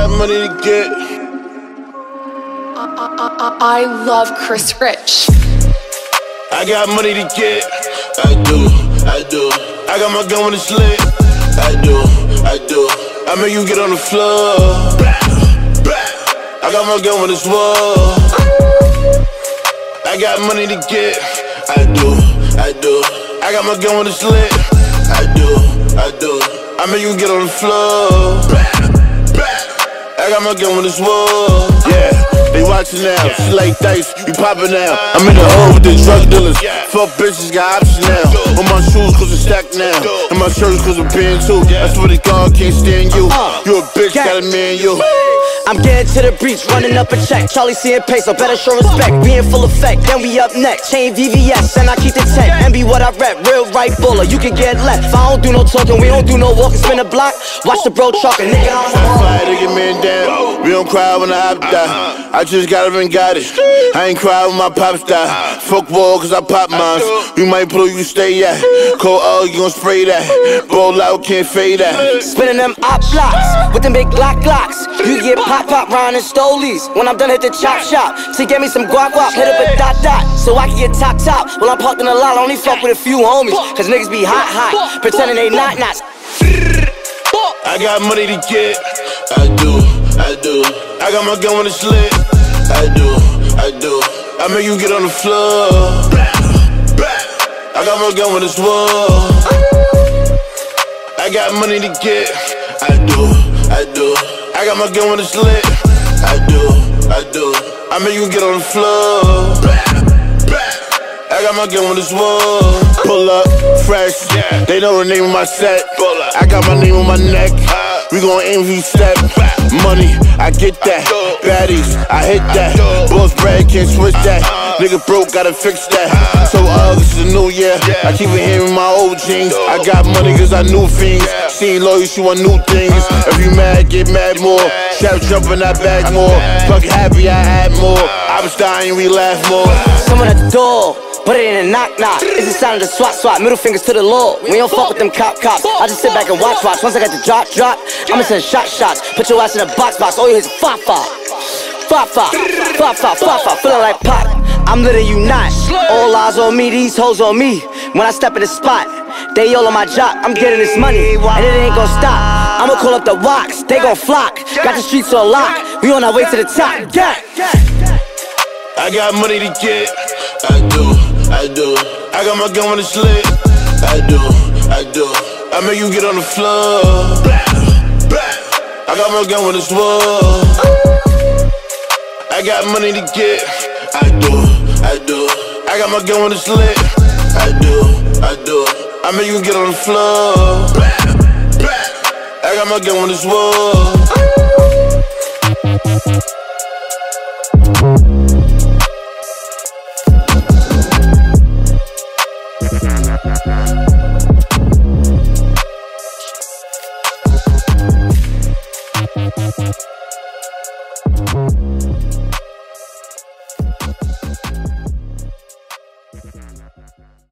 got money to get. I love Chris Rich. I got money to get. I do. I got my gun when it's lit. I do. I make you get on the floor. I got my gun when it's war. I got money to get. I do. I got my gun when it's lit. I do. I make you get on the floor. I got my gun when it's war. Yeah, they watching now. She like dice, we poppin' now. I'm in the hole with the drug dealers. Fuck bitches, got options now. On my shoes cause it's stacked now. And my shirts cause I'm paying too. That's what they call, can't stand you. You a bitch, got a man, you. I'm getting to the breach, running up a check. Charlie seeing peso, better show respect. We in full effect, then we up next. Chain VVS, and I keep the tech. And be what I rep, real right buller, you can get left. I don't do no talking, we don't do no walking. Spin a block, watch the bro chalking. Nigga, I'm fly to get man down. We don't cry when I die. I just got up and got it. I ain't cry when my pops die. Fuck war cause I pop mines. We might blow you stay at. Cold oil, you gon' spray that. Bowl out, can't fade that. spinning them op blocks with them big glocks. You get pop round and stolies. When I'm done, hit the chop shop to get me some guap. Hit up a dot so I can get top. While I'm parked in the lot, I only fuck with a few homies. Cause niggas be hot, pretending they not. I got money to get. I do. I got my gun when it's lit. I do. I make you get on the floor. I got my gun when it's war. I got money to get. I do. I got my gun when it's lit. I do. I make you get on the floor. I got my gun when it's war. Pull up, fresh. They know the name of my set. I got my name on my neck. We gon' aim for step. Money, I get that. Baddies, I hit that. Boss bread, can't switch that. Nigga broke, gotta fix that. So August is a new year. I keep it here in my old jeans. I got money cause I knew things. Seen loyal, she want new things. If you mad, get mad more. Trap jumping, I bag more. Fuck happy, I add more. I was dying, we laugh more. Someone at the door, put it in a knock. It's the sound of the swat. Middle fingers to the law. We don't fuck with them cops. I just sit back and watch. Once I got the drop, I'ma send shots. Put your ass in a box. All you hear is fa-fa. Feeling like pop. I'm letting you not. All eyes on me, these hoes on me. When I step in the spot, they all on my job. I'm getting this money, and it ain't gon' stop. I'ma call up the Wox, they gon' flock. Got the streets on lock. We on our way to the top. I got money to get. I do. I got my gun when it's lit. I do. I make you get on the floor. I got my gun when it's war. I got money to get. I do. I got my gun when it's lit. I do. I make you get on the floor. I got my gun when it's war.